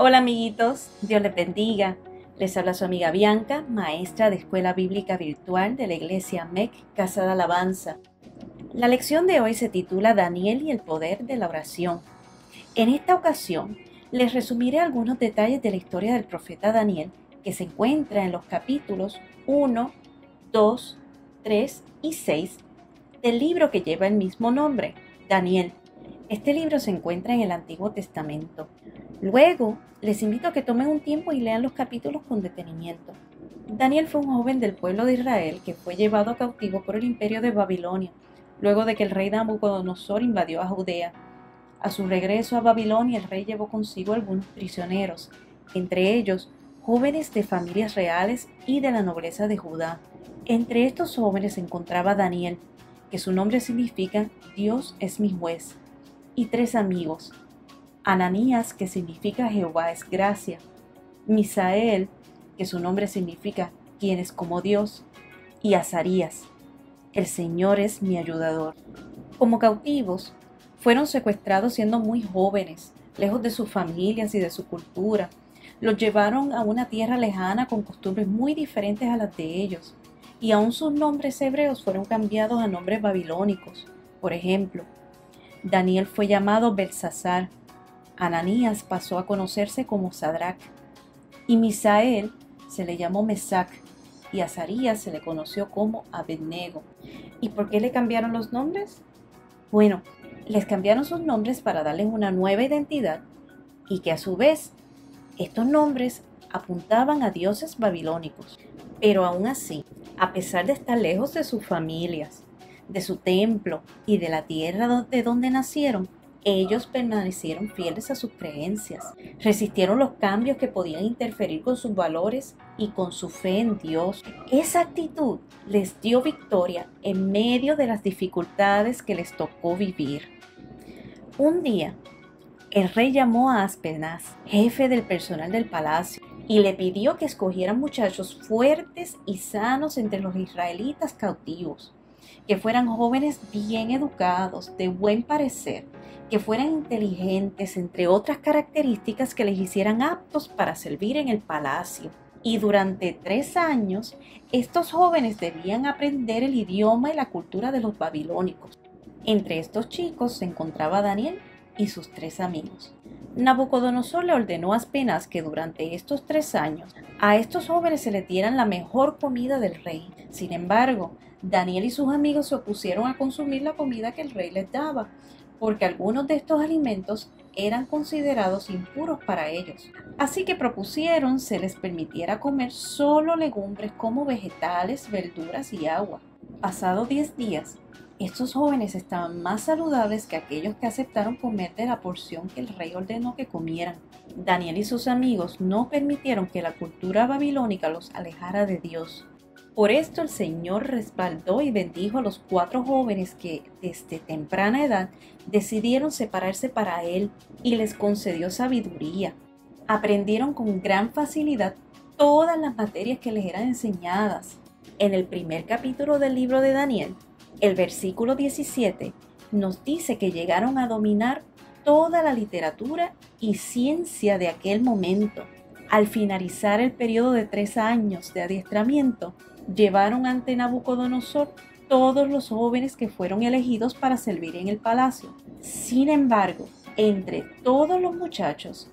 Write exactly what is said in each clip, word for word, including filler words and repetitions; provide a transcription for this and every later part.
Hola amiguitos, Dios les bendiga. Les habla su amiga Bianca, maestra de Escuela Bíblica Virtual de la Iglesia M E C, Casa de Alabanza. La lección de hoy se titula Daniel y el poder de la oración. En esta ocasión, les resumiré algunos detalles de la historia del profeta Daniel que se encuentra en los capítulos uno, dos, tres y seis del libro que lleva el mismo nombre, Daniel. Este libro se encuentra en el Antiguo Testamento. Luego, les invito a que tomen un tiempo y lean los capítulos con detenimiento. Daniel fue un joven del pueblo de Israel que fue llevado cautivo por el imperio de Babilonia, luego de que el rey Nabucodonosor invadió a Judea. A su regreso a Babilonia, el rey llevó consigo algunos prisioneros, entre ellos jóvenes de familias reales y de la nobleza de Judá. Entre estos jóvenes se encontraba Daniel, que su nombre significa Dios es mi juez, y tres amigos: Ananías, que significa Jehová es gracia; Misael, que su nombre significa quien es como Dios; y Azarías, el Señor es mi ayudador. Como cautivos, fueron secuestrados siendo muy jóvenes, lejos de sus familias y de su cultura. Los llevaron a una tierra lejana con costumbres muy diferentes a las de ellos, y aún sus nombres hebreos fueron cambiados a nombres babilónicos. Por ejemplo, Daniel fue llamado Belsasar, Ananías pasó a conocerse como Sadrach, y Misael se le llamó Mesac, y a Azarías se le conoció como Abednego. ¿Y por qué le cambiaron los nombres? Bueno, les cambiaron sus nombres para darles una nueva identidad y que a su vez estos nombres apuntaban a dioses babilónicos. Pero aún así, a pesar de estar lejos de sus familias, de su templo y de la tierra de donde nacieron, ellos permanecieron fieles a sus creencias, resistieron los cambios que podían interferir con sus valores y con su fe en Dios. Esa actitud les dio victoria en medio de las dificultades que les tocó vivir. Un día, el rey llamó a Aspenaz, jefe del personal del palacio, y le pidió que escogieran muchachos fuertes y sanos entre los israelitas cautivos, que fueran jóvenes bien educados, de buen parecer, que fueran inteligentes, entre otras características que les hicieran aptos para servir en el palacio. Y durante tres años, estos jóvenes debían aprender el idioma y la cultura de los babilónicos. Entre estos chicos se encontraba Daniel y sus tres amigos. Nabucodonosor le ordenó a Aspenaz que durante estos tres años a estos jóvenes se les dieran la mejor comida del rey. Sin embargo, Daniel y sus amigos se opusieron a consumir la comida que el rey les daba, porque algunos de estos alimentos eran considerados impuros para ellos. Así que propusieron se les permitiera comer solo legumbres como vegetales, verduras y agua. Pasados diez días, estos jóvenes estaban más saludables que aquellos que aceptaron comer de la porción que el rey ordenó que comieran. Daniel y sus amigos no permitieron que la cultura babilónica los alejara de Dios. Por esto el Señor respaldó y bendijo a los cuatro jóvenes que desde temprana edad decidieron separarse para Él, y les concedió sabiduría. Aprendieron con gran facilidad todas las materias que les eran enseñadas. En el primer capítulo del libro de Daniel, el versículo diecisiete, nos dice que llegaron a dominar toda la literatura y ciencia de aquel momento. Al finalizar el periodo de tres años de adiestramiento, llevaron ante Nabucodonosor todos los jóvenes que fueron elegidos para servir en el palacio. Sin embargo, entre todos los muchachos,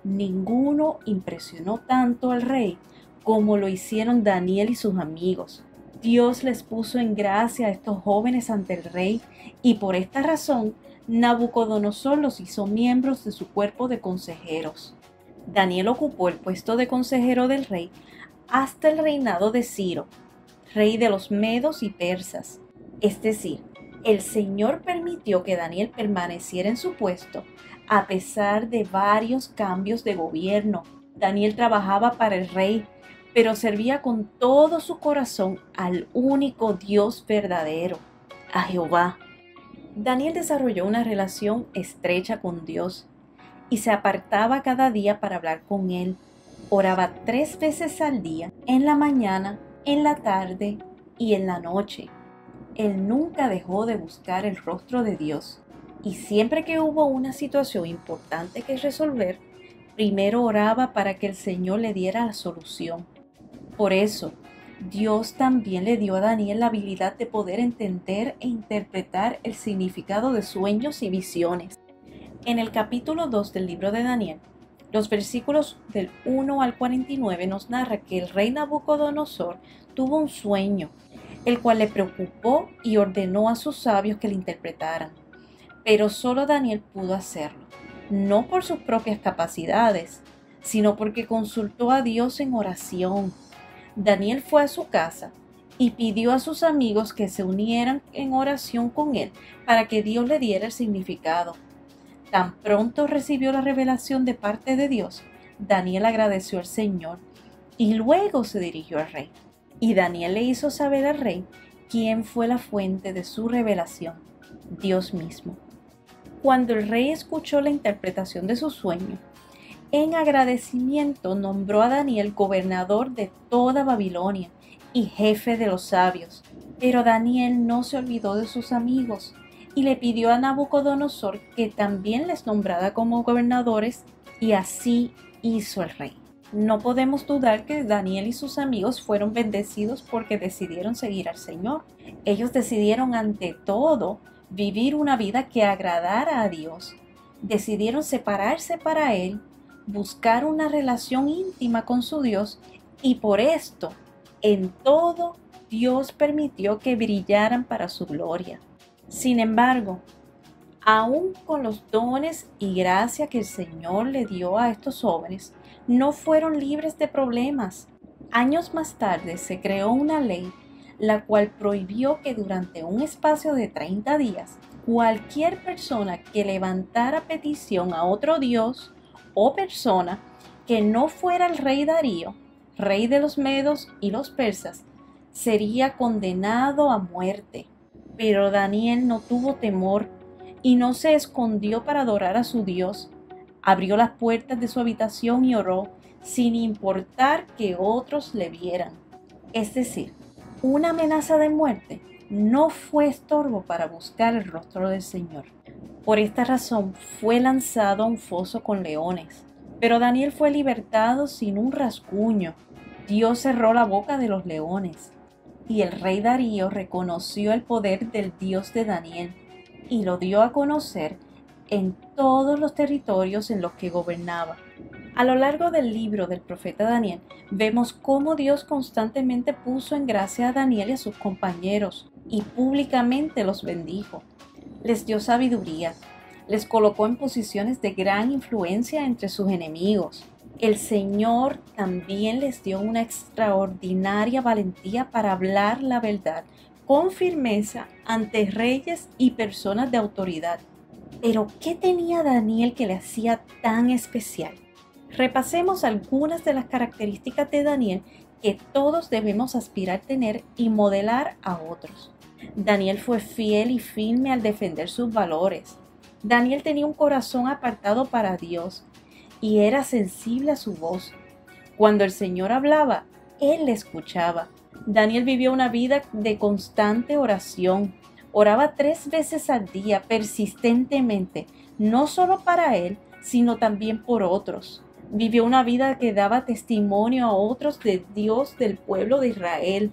ninguno impresionó tanto al rey como lo hicieron Daniel y sus amigos. Dios les puso en gracia a estos jóvenes ante el rey, y por esta razón Nabucodonosor los hizo miembros de su cuerpo de consejeros. Daniel ocupó el puesto de consejero del rey hasta el reinado de Ciro, rey de los medos y persas. Es decir, el Señor permitió que Daniel permaneciera en su puesto a pesar de varios cambios de gobierno. Daniel trabajaba para el rey, pero servía con todo su corazón al único Dios verdadero, a Jehová. Daniel desarrolló una relación estrecha con Dios y se apartaba cada día para hablar con Él. Oraba tres veces al día, en la mañana, en la tarde y en la noche. Él nunca dejó de buscar el rostro de Dios, y siempre que hubo una situación importante que resolver, primero oraba para que el Señor le diera la solución. Por eso, Dios también le dio a Daniel la habilidad de poder entender e interpretar el significado de sueños y visiones. En el capítulo dos del libro de Daniel, los versículos del uno al cuarenta y nueve nos narra que el rey Nabucodonosor tuvo un sueño, el cual le preocupó y ordenó a sus sabios que le interpretaran. Pero solo Daniel pudo hacerlo, no por sus propias capacidades, sino porque consultó a Dios en oración. Daniel fue a su casa y pidió a sus amigos que se unieran en oración con él para que Dios le diera el significado. Tan pronto recibió la revelación de parte de Dios, Daniel agradeció al Señor y luego se dirigió al rey. Y Daniel le hizo saber al rey quién fue la fuente de su revelación, Dios mismo. Cuando el rey escuchó la interpretación de su sueño, en agradecimiento nombró a Daniel gobernador de toda Babilonia y jefe de los sabios. Pero Daniel no se olvidó de sus amigos y le pidió a Nabucodonosor que también les nombrara como gobernadores, y así hizo el rey. No podemos dudar que Daniel y sus amigos fueron bendecidos porque decidieron seguir al Señor. Ellos decidieron ante todo vivir una vida que agradara a Dios. Decidieron separarse para Él, buscar una relación íntima con su Dios, y por esto, en todo, Dios permitió que brillaran para su gloria. Sin embargo, aun con los dones y gracia que el Señor le dio a estos jóvenes, no fueron libres de problemas. Años más tarde se creó una ley, la cual prohibió que durante un espacio de treinta días, cualquier persona que levantara petición a otro Dios o persona que no fuera el rey Darío, rey de los medos y los persas, sería condenado a muerte. Pero Daniel no tuvo temor y no se escondió para adorar a su Dios. Abrió las puertas de su habitación y oró, sin importar que otros le vieran. Es decir, una amenaza de muerte no fue estorbo para buscar el rostro del Señor. Por esta razón fue lanzado a un foso con leones. Pero Daniel fue libertado sin un rasguño. Dios cerró la boca de los leones. Y el rey Darío reconoció el poder del Dios de Daniel y lo dio a conocer en todos los territorios en los que gobernaba. A lo largo del libro del profeta Daniel, vemos cómo Dios constantemente puso en gracia a Daniel y a sus compañeros y públicamente los bendijo. Les dio sabiduría, les colocó en posiciones de gran influencia entre sus enemigos. El Señor también les dio una extraordinaria valentía para hablar la verdad con firmeza ante reyes y personas de autoridad. Pero, ¿qué tenía Daniel que le hacía tan especial? Repasemos algunas de las características de Daniel que todos debemos aspirar a tener y modelar a otros. Daniel fue fiel y firme al defender sus valores. Daniel tenía un corazón apartado para Dios y era sensible a su voz. Cuando el Señor hablaba, él le escuchaba. Daniel vivió una vida de constante oración. Oraba tres veces al día, persistentemente, no solo para él, sino también por otros. Vivió una vida que daba testimonio a otros de Dios del pueblo de Israel.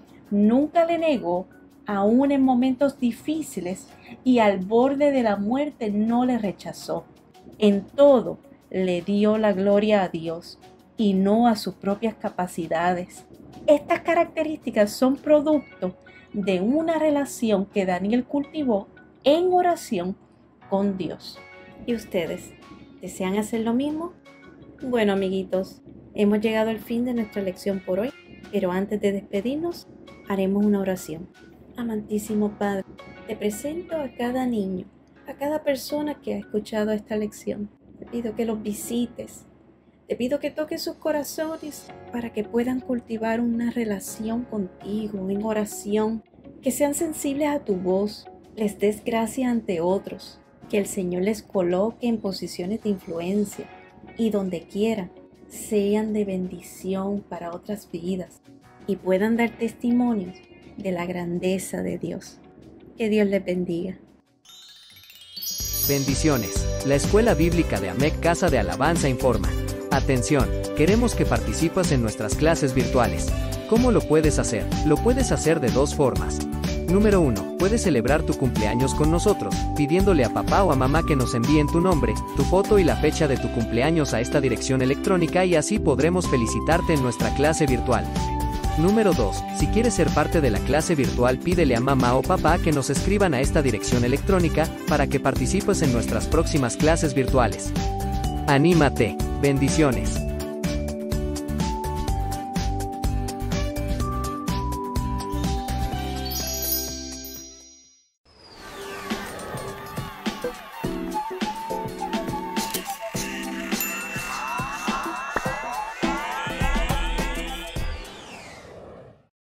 Nunca le negó, aún en momentos difíciles y al borde de la muerte no le rechazó. En todo le dio la gloria a Dios y no a sus propias capacidades. Estas características son producto de una relación que Daniel cultivó en oración con Dios. ¿Y ustedes desean hacer lo mismo? Bueno, amiguitos, hemos llegado al fin de nuestra lección por hoy, pero antes de despedirnos, haremos una oración. Amantísimo Padre, te presento a cada niño, a cada persona que ha escuchado esta lección. Te pido que los visites, te pido que toques sus corazones para que puedan cultivar una relación contigo en oración, que sean sensibles a tu voz, les des gracia ante otros, que el Señor les coloque en posiciones de influencia y donde quiera sean de bendición para otras vidas y puedan dar testimonios de la grandeza de Dios. Que Dios les bendiga. Bendiciones. La Escuela Bíblica de A M E C Casa de Alabanza informa. Atención, queremos que participes en nuestras clases virtuales. ¿Cómo lo puedes hacer? Lo puedes hacer de dos formas. Número uno. Puedes celebrar tu cumpleaños con nosotros, pidiéndole a papá o a mamá que nos envíen tu nombre, tu foto y la fecha de tu cumpleaños a esta dirección electrónica y así podremos felicitarte en nuestra clase virtual. Número dos. Si quieres ser parte de la clase virtual, pídele a mamá o papá que nos escriban a esta dirección electrónica, para que participes en nuestras próximas clases virtuales. ¡Anímate! Bendiciones.